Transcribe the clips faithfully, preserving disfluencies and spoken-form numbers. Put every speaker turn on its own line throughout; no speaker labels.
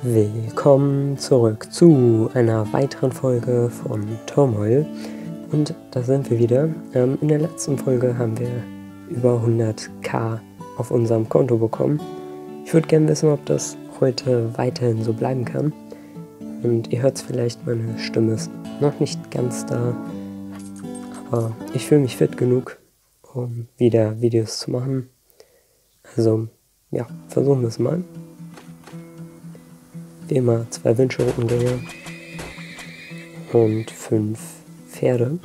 Willkommen zurück zu einer weiteren Folge von Turmoil. Und da sind wir wieder. Ähm, in der letzten Folge haben wir über hunderttausend auf unserem Konto bekommen. Ich würde gerne wissen, ob das heute weiterhin so bleiben kann. Und ihr hört es vielleicht, meine Stimme ist noch nicht ganz da. Aber ich fühle mich fit genug, um wieder Videos zu machen. Also, ja, versuchen wir es mal. Wie immer zwei Wünschelrundgänge und fünf Pferde.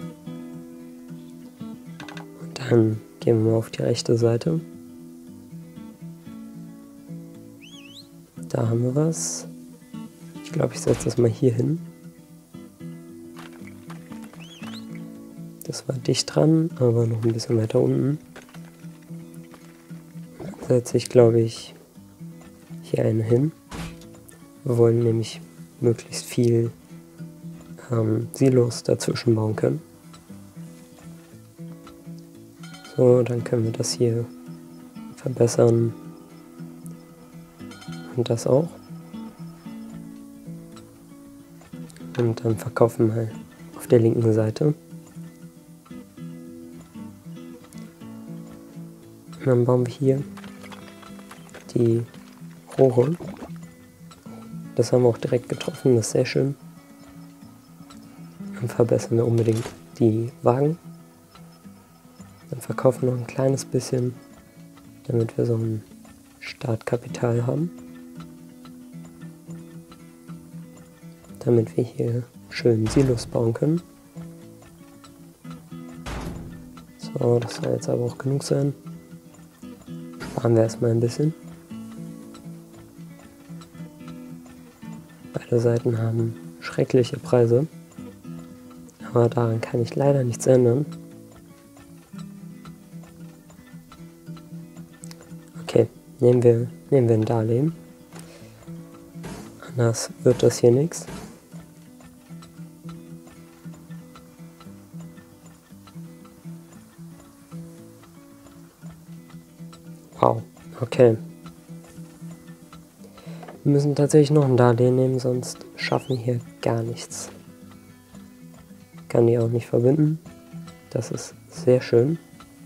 Und dann gehen wir mal auf die rechte Seite. Da haben wir was. Ich glaube, ich setze das mal hier hin. Das war dicht dran, aber noch ein bisschen weiter unten. Dann setze ich, glaube ich, hier eine hin. Wir wollen nämlich möglichst viel ähm, Silos dazwischen bauen können. So, dann können wir das hier verbessern. Und das auch. Und dann verkaufen wir auf der linken Seite. Und dann bauen wir hier die Rohre. Das haben wir auch direkt getroffen, das ist sehr schön. Dann verbessern wir unbedingt die Wagen. Dann verkaufen wir noch ein kleines bisschen, damit wir so ein Startkapital haben. Damit wir hier schön Silos bauen können. So, das soll jetzt aber auch genug sein. Sparen wir erstmal ein bisschen. Beide Seiten haben schreckliche Preise, aber daran kann ich leider nichts ändern. Okay, nehmen wir, nehmen wir ein Darlehen. Anders wird das hier nichts. Wow, okay. Wir müssen tatsächlich noch ein Darlehen nehmen, sonst schaffen wir hier gar nichts. Ich kann die auch nicht verbinden. Das ist sehr schön.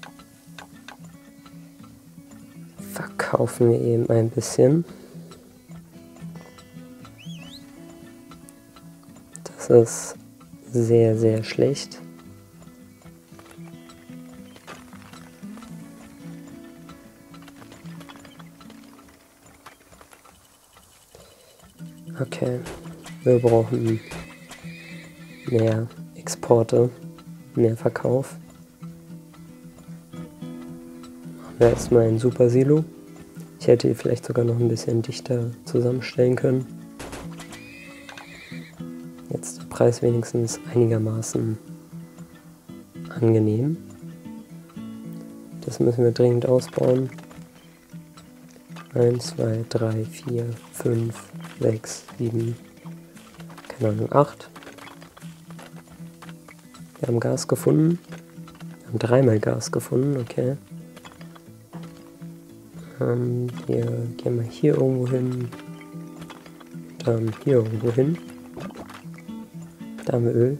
Verkaufen wir eben ein bisschen. Das ist sehr, sehr schlecht. Okay, wir brauchen mehr Exporte, mehr Verkauf. Machen wir erstmal ein super Silo. Ich hätte die vielleicht sogar noch ein bisschen dichter zusammenstellen können. Jetzt der Preis wenigstens einigermaßen angenehm. Das müssen wir dringend ausbauen. eins, zwei, drei, vier, fünf, sechs, sieben, keine Ahnung, acht. Wir haben Gas gefunden. Wir haben dreimal Gas gefunden, okay. Ähm, wir gehen mal hier irgendwo hin. Dann hier irgendwo hin. Da haben wir Öl.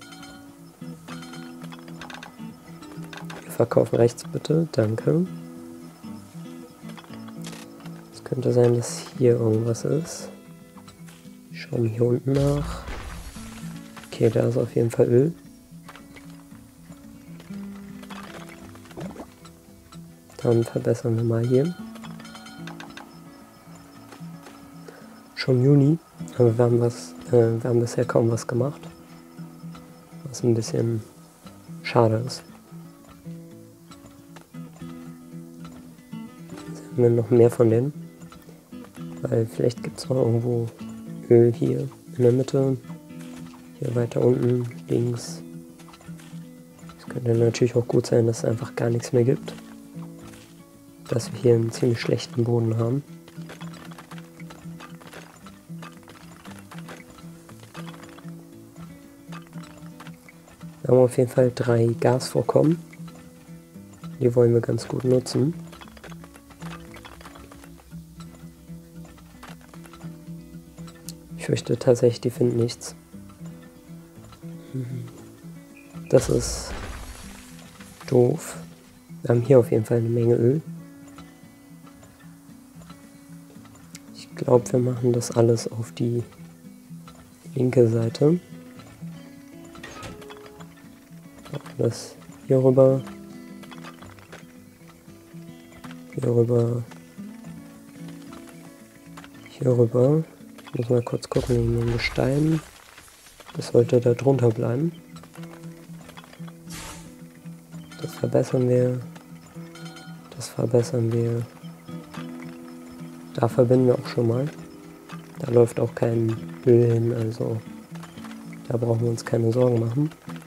Wir verkaufen rechts bitte, danke. Es könnte sein, dass hier irgendwas ist. Ich schaue mir hier unten nach. Okay, da ist auf jeden Fall Öl. Dann verbessern wir mal hier. Schon Juni, aber wir haben, was, äh, wir haben bisher kaum was gemacht. Was ein bisschen schade ist. Jetzt haben wir noch mehr von denen. Weil vielleicht gibt es noch irgendwo Öl hier in der Mitte. Hier weiter unten, links. Es könnte natürlich auch gut sein, dass es einfach gar nichts mehr gibt. Dass wir hier einen ziemlich schlechten Boden haben. Wir haben auf jeden Fall drei Gasvorkommen. Die wollen wir ganz gut nutzen. fürchte tatsächlich, die finden nichts. Das ist doof. Wir haben hier auf jeden Fall eine Menge Öl. Ich glaube, wir machen das alles auf die linke Seite. Das hier rüber. Hier rüber. Hier rüber. Ich muss mal kurz gucken wegen den Gesteinen. Das sollte da drunter bleiben. Das verbessern wir. Das verbessern wir. Da verbinden wir auch schon mal. Da läuft auch kein Öl hin, also da brauchen wir uns keine Sorgen machen.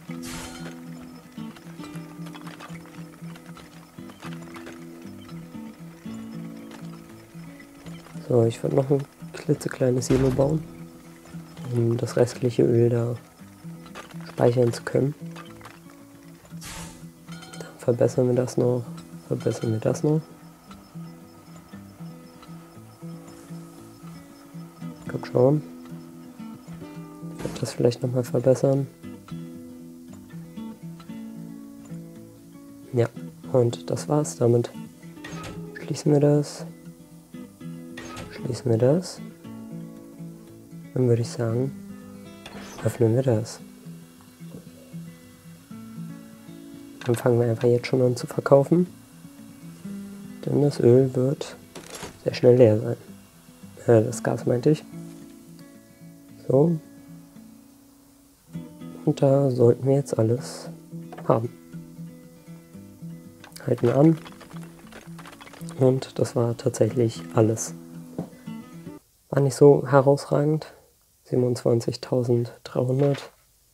So, ich würde noch ein klitzekleines Silo bauen, um das restliche Öl da speichern zu können. Dann verbessern wir das noch, verbessern wir das noch. Komm schon. Ich werde das vielleicht nochmal verbessern. Ja, und das war's damit. Schließen wir das. Schließen wir das. Dann würde ich sagen, öffnen wir das. Dann fangen wir einfach jetzt schon an zu verkaufen. Denn das Öl wird sehr schnell leer sein. Äh, das Gas meinte ich. So. Und da sollten wir jetzt alles haben. Halten an. Und das war tatsächlich alles. War nicht so herausragend. siebenundzwanzigtausenddreihundert.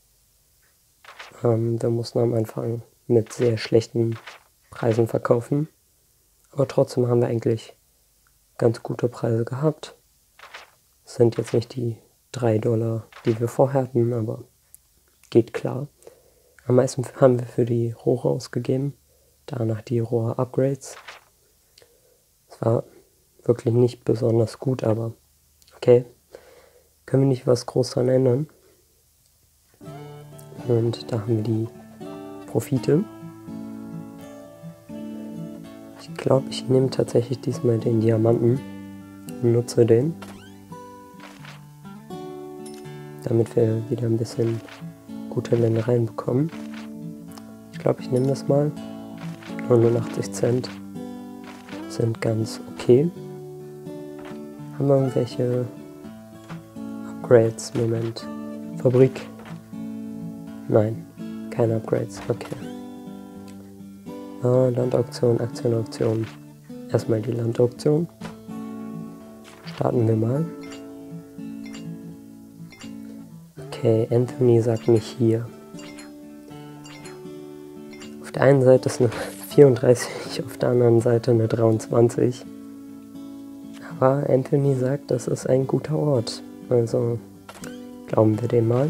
Ähm, wir mussten am Anfang mit sehr schlechten Preisen verkaufen. Aber trotzdem haben wir eigentlich ganz gute Preise gehabt. Das sind jetzt nicht die drei Dollar, die wir vorher hatten, aber geht klar. Am meisten haben wir für die Rohre ausgegeben. Danach die Rohr-Upgrades. Es war wirklich nicht besonders gut, aber okay. Können wir nicht was groß dran ändern. Und da haben wir die Profite. Ich glaube, ich nehme tatsächlich diesmal den Diamanten und nutze den. Damit wir wieder ein bisschen gute Ländereien bekommen. Ich glaube, ich nehme das mal. neunundachtzig Cent sind ganz okay. Haben wir irgendwelche Upgrades? Moment. Fabrik? Nein, keine Upgrades. Okay. Ah, Landauktion, Aktion, Auktion. Erstmal die Landauktion. Starten wir mal. Okay, Anthony sagt mich hier. Auf der einen Seite ist eine vierunddreißig, auf der anderen Seite eine dreiundzwanzig. Aber Anthony sagt, das ist ein guter Ort. Also glauben wir dem mal.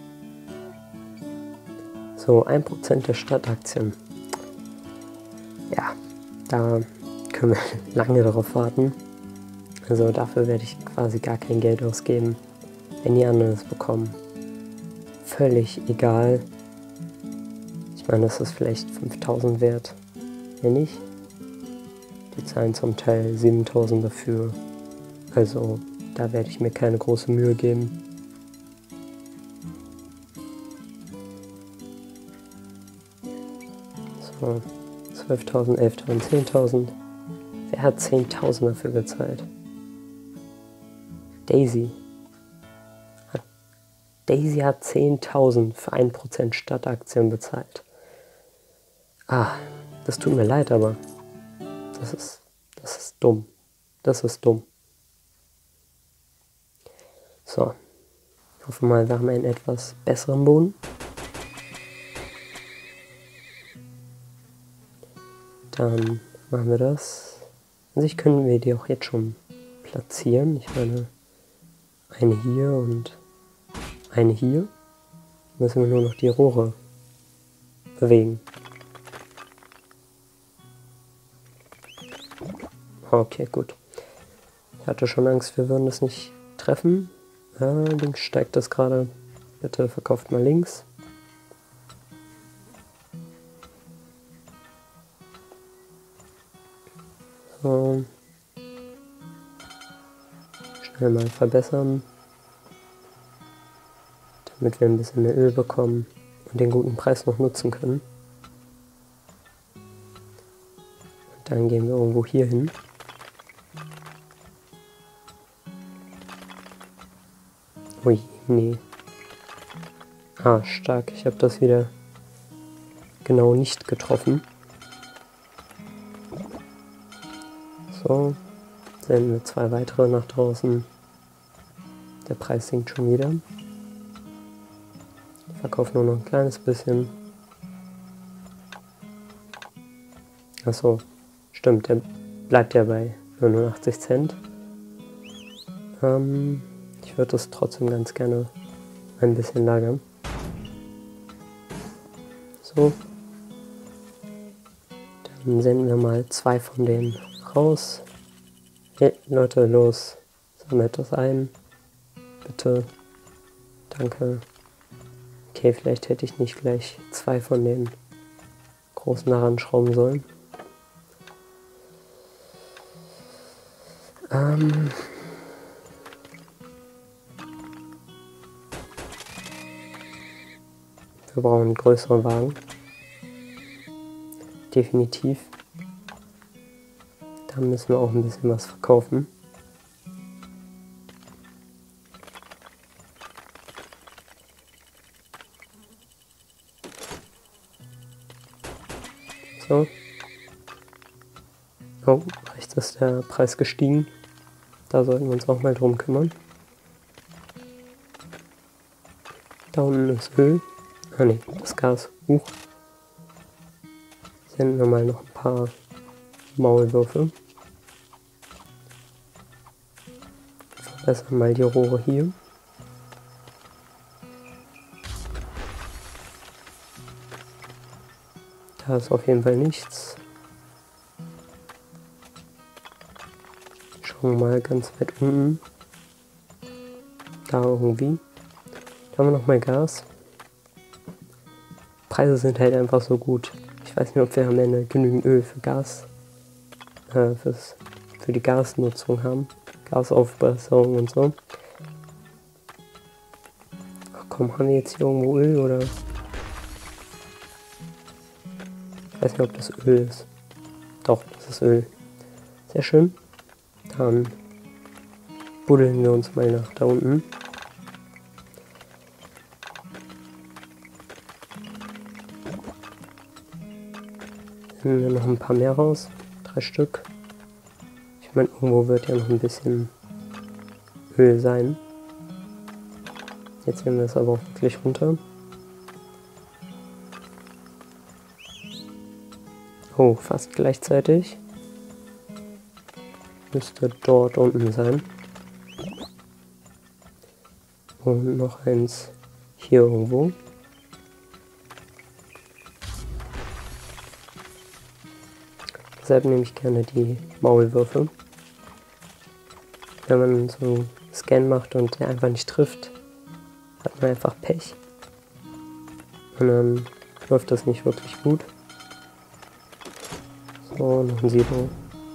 So, ein Prozent der Stadtaktien. Ja, da können wir lange darauf warten. Also dafür werde ich quasi gar kein Geld ausgeben, wenn die anderen es bekommen. Völlig egal. Ich meine, das ist vielleicht fünftausend wert. Wenn nicht, die zahlen zum Teil siebentausend dafür. Also da werde ich mir keine große Mühe geben. So, zwölftausend, elftausend, zehntausend. Wer hat zehntausend dafür gezahlt? Daisy. Daisy hat zehntausend für ein Prozent Stadtaktien bezahlt. Ah, das tut mir leid, aber das ist, das ist dumm. Das ist dumm. So, ich hoffe mal, wir haben einen etwas besseren Boden. Dann machen wir das. An sich können wir die auch jetzt schon platzieren. Ich meine, eine hier und eine hier. Müssen wir nur noch die Rohre bewegen. Okay, gut. Ich hatte schon Angst, wir würden das nicht treffen. Äh, links steigt das gerade. Bitte verkauft mal links. So. Schnell mal verbessern. Damit wir ein bisschen mehr Öl bekommen und den guten Preis noch nutzen können. Und dann gehen wir irgendwo hier hin. Ui, nee. Ah, stark. Ich habe das wieder genau nicht getroffen. So, senden wir zwei weitere nach draußen. Der Preis sinkt schon wieder. Ich verkaufe nur noch ein kleines bisschen. Achso, stimmt, der bleibt ja bei neunundachtzig Cent. Ähm, ich würde das trotzdem ganz gerne ein bisschen lagern. So. Dann senden wir mal zwei von denen raus. Hey, Leute, los. Sammelt das ein. Bitte. Danke. Okay, vielleicht hätte ich nicht gleich zwei von den großen daran schrauben sollen. Ähm... Wir brauchen größere Wagen. Definitiv. Da müssen wir auch ein bisschen was verkaufen. So. Oh, rechts ist der Preis gestiegen. Da sollten wir uns auch mal drum kümmern. Da unten ist Öl. Ah ne, das Gas. Huch. Senden wir mal noch ein paar Maulwürfe. Verbessern mal die Rohre hier. Da ist auf jeden Fall nichts. Schauen wir mal ganz weit unten. Da irgendwie. Da haben wir noch mal Gas. Preise sind halt einfach so gut. Ich weiß nicht, ob wir am Ende genügend Öl für Gas, äh, fürs, für die Gasnutzung haben. Gasaufbesserung und so. Ach komm, haben wir jetzt hier irgendwo Öl oder? Ich weiß nicht, ob das Öl ist. Doch, das ist Öl. Sehr schön. Dann buddeln wir uns mal nach da unten. Nehmen wir noch ein paar mehr raus. Drei Stück. Ich meine, irgendwo wird ja noch ein bisschen Öl sein. Jetzt nehmen wir es aber auch wirklich runter. Oh, fast gleichzeitig. Müsste dort unten sein. Und noch eins hier irgendwo. Deshalb nehme ich gerne die Maulwürfe. Wenn man so einen Scan macht und der einfach nicht trifft, hat man einfach Pech. Und dann läuft das nicht wirklich gut. So, noch ein Silo.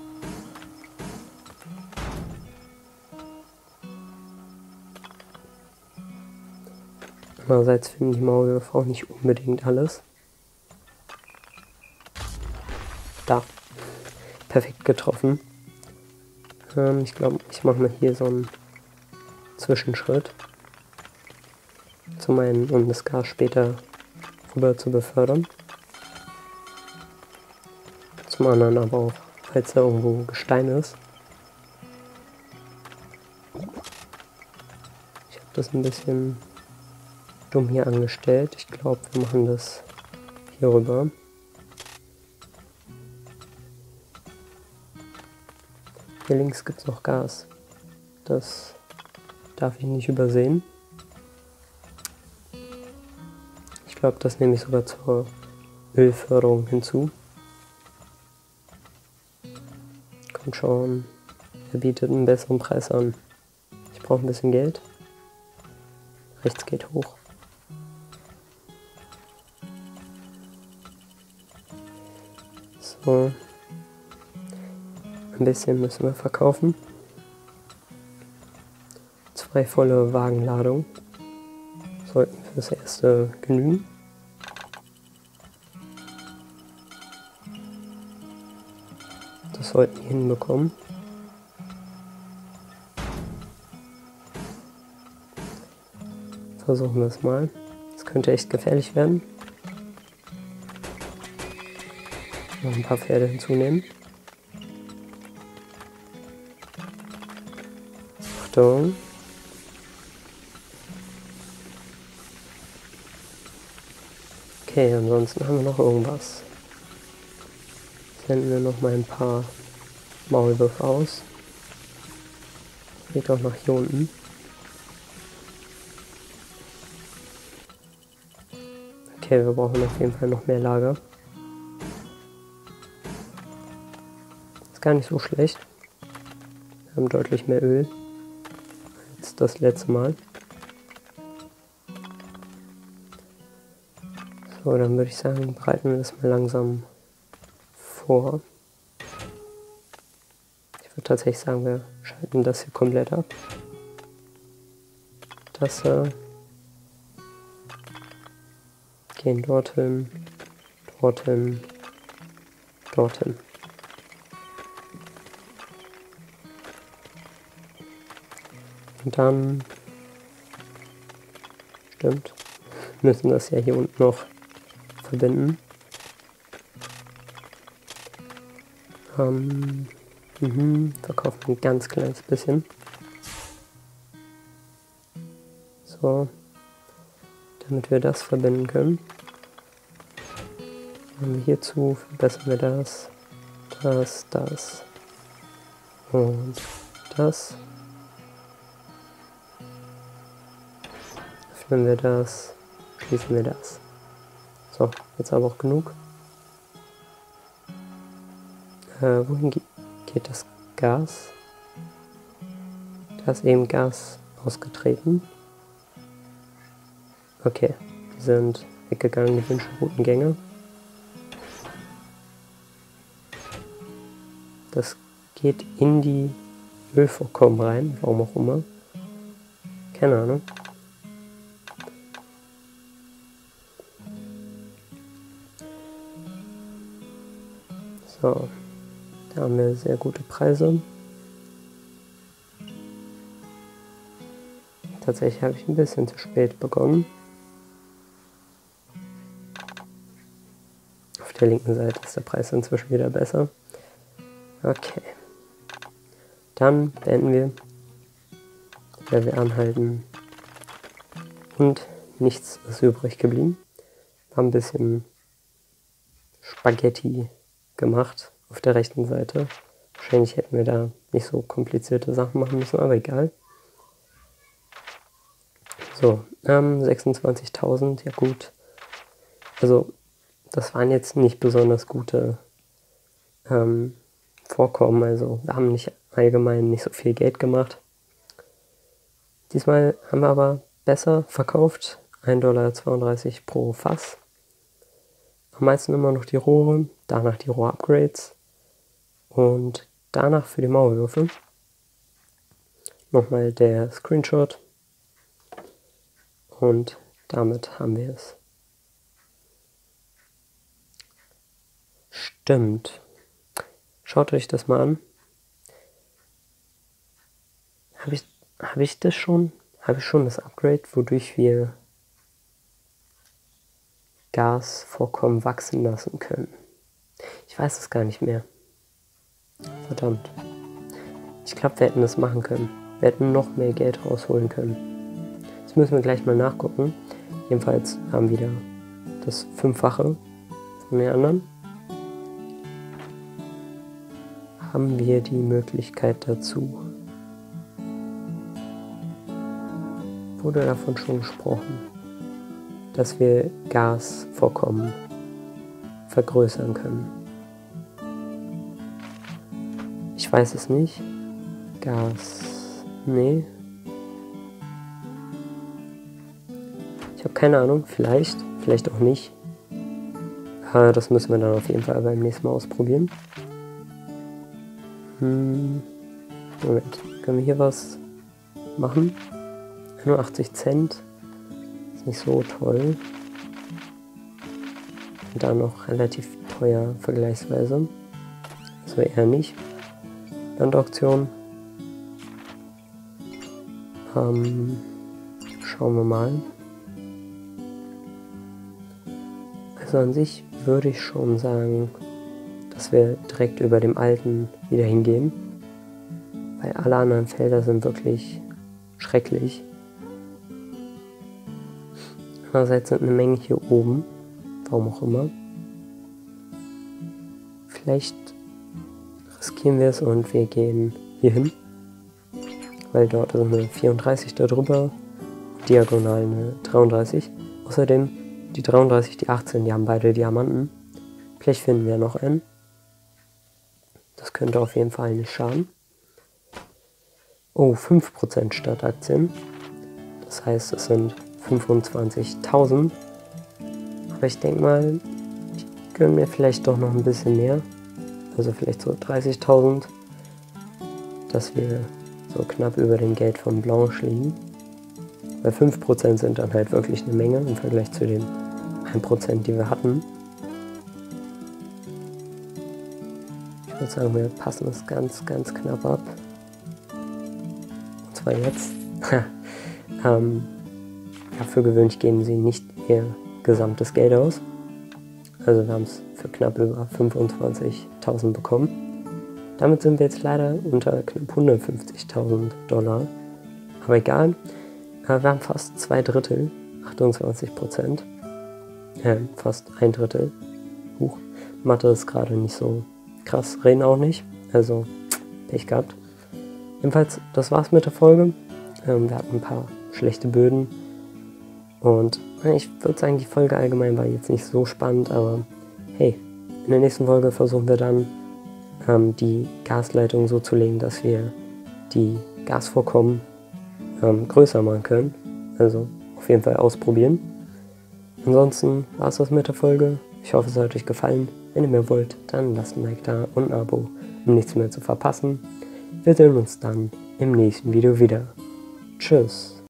Andererseits finden die Maulwürfe auch nicht unbedingt alles. Da. Perfekt getroffen. Ähm, ich glaube, ich mache mal hier so einen Zwischenschritt. Zum einen, um das Gas später rüber zu befördern. Zum anderen aber auch, falls da irgendwo Gestein ist. Ich habe das ein bisschen dumm hier angestellt. Ich glaube, wir machen das hier rüber. Hier links gibt es noch Gas. Das darf ich nicht übersehen. Ich glaube, das nehme ich sogar zur Ölförderung hinzu. Kommt schon, er bietet einen besseren Preis an. Ich brauche ein bisschen Geld. Rechts geht hoch. So. Ein bisschen müssen wir verkaufen. Zwei volle Wagenladungen sollten fürs Erste genügen. Das sollten wir hinbekommen. Versuchen wir es mal. Das könnte echt gefährlich werden. Noch ein paar Pferde hinzunehmen. Achtung. Okay, ansonsten haben wir noch irgendwas. Senden wir noch mal ein paar Maulwürfe aus. Geht auch nach hier unten. Okay, wir brauchen auf jeden Fall noch mehr Lager. Ist gar nicht so schlecht. Wir haben deutlich mehr Öl als das letzte Mal. So, dann würde ich sagen, bereiten wir das mal langsam vor. Ich würde tatsächlich sagen, wir schalten das hier komplett ab. Das äh, gehen dorthin, dorthin, dorthin. Und dann, stimmt, müssen das ja hier unten noch verbinden. Ähm, mhm, verkaufen ein ganz kleines bisschen. So, damit wir das verbinden können. Und hierzu verbessern wir das, das, das und das. Öffnen wir das, schließen wir das. So, jetzt aber auch genug. Äh, wohin ge geht das Gas? Da ist eben Gas ausgetreten. Okay, die sind weggegangen, die Wünschelroutengänge. Das geht in die Ölvorkommen rein, warum auch immer. Keine Ahnung. So, da haben wir sehr gute Preise. Tatsächlich habe ich ein bisschen zu spät begonnen. Auf der linken Seite ist der Preis inzwischen wieder besser. Okay. Dann beenden wir. Weil wir anhalten. Und nichts ist übrig geblieben. Wir haben ein bisschen Spaghetti gemacht auf der rechten Seite. Wahrscheinlich hätten wir da nicht so komplizierte Sachen machen müssen, aber egal. So, ähm, sechsundzwanzigtausend, ja gut. Also, das waren jetzt nicht besonders gute ähm, Vorkommen. Also, wir haben nicht allgemein nicht so viel Geld gemacht. Diesmal haben wir aber besser verkauft. ein Komma zweiunddreißig Dollar pro Fass. Am meisten immer noch die Rohre, danach die Rohr-Upgrades und danach für die Maulwürfe. Nochmal der Screenshot und damit haben wir es. Stimmt. Schaut euch das mal an. Habe ich, hab ich das schon? Habe ich schon das Upgrade, wodurch wir Gasvorkommen wachsen lassen können? Ich weiß es gar nicht mehr. Verdammt. Ich glaube, wir hätten das machen können. Wir hätten noch mehr Geld rausholen können. Das müssen wir gleich mal nachgucken. Jedenfalls haben wir wieder das Fünffache von den anderen. Haben wir die Möglichkeit dazu? Wurde davon schon gesprochen, dass wir Gasvorkommen vergrößern können. Ich weiß es nicht. Gas. Nee. Ich habe keine Ahnung, vielleicht, vielleicht auch nicht. Aber das müssen wir dann auf jeden Fall beim nächsten Mal ausprobieren. Hm, Moment, können wir hier was machen? Nur achtzig Cent. Ist nicht so toll. Und dann noch relativ teuer vergleichsweise. Also eher nicht. Landauktion. Ähm, schauen wir mal. Also an sich würde ich schon sagen, dass wir direkt über dem alten wieder hingehen. Weil alle anderen Felder sind wirklich schrecklich. Andererseits sind eine Menge hier oben. Warum auch immer. Vielleicht riskieren wir es und wir gehen hier hin. Weil dort sind eine vierunddreißig da drüber. Diagonal eine dreiunddreißig. Außerdem die dreiunddreißig, die achtzehn, die haben beide Diamanten. Vielleicht finden wir noch einen. Das könnte auf jeden Fall nicht schaden. Oh, fünf Prozent Startaktien. Das heißt, es sind fünfundzwanzigtausend. Aber ich denke mal, ich gönne mir vielleicht doch noch ein bisschen mehr. Also vielleicht so dreißigtausend. Dass wir so knapp über dem Geld von Blanche liegen. Weil fünf Prozent sind dann halt wirklich eine Menge im Vergleich zu den ein Prozent, die wir hatten. Ich würde sagen, wir passen es ganz, ganz knapp ab. Und zwar jetzt. ähm, ja, für gewöhnlich geben sie nicht ihr gesamtes Geld aus. Also wir haben es für knapp über fünfundzwanzigtausend bekommen. Damit sind wir jetzt leider unter knapp hundertfünfzigtausend Dollar. Aber egal. Wir haben fast zwei Drittel, achtundzwanzig Prozent. Äh, fast ein Drittel. Huch, Mathe ist gerade nicht so krass, reden auch nicht. Also, Pech gehabt. Jedenfalls, das war's mit der Folge. Ähm, wir hatten ein paar schlechte Böden. Und ich würde sagen, die Folge allgemein war jetzt nicht so spannend, aber hey, in der nächsten Folge versuchen wir dann, ähm, die Gasleitung so zu legen, dass wir die Gasvorkommen ähm, größer machen können. Also auf jeden Fall ausprobieren. Ansonsten war es das mit der Folge. Ich hoffe, es hat euch gefallen. Wenn ihr mehr wollt, dann lasst ein Like da und ein Abo, um nichts mehr zu verpassen. Wir sehen uns dann im nächsten Video wieder. Tschüss.